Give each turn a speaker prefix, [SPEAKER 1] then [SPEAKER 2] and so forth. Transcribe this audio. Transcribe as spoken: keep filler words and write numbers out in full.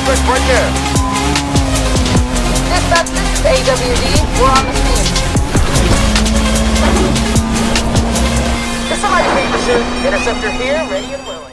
[SPEAKER 1] suspect right there.
[SPEAKER 2] Dispatch, this is A W D. We're on the scene.
[SPEAKER 1] Is somebody beat the suit? Interceptor here, ready and willing.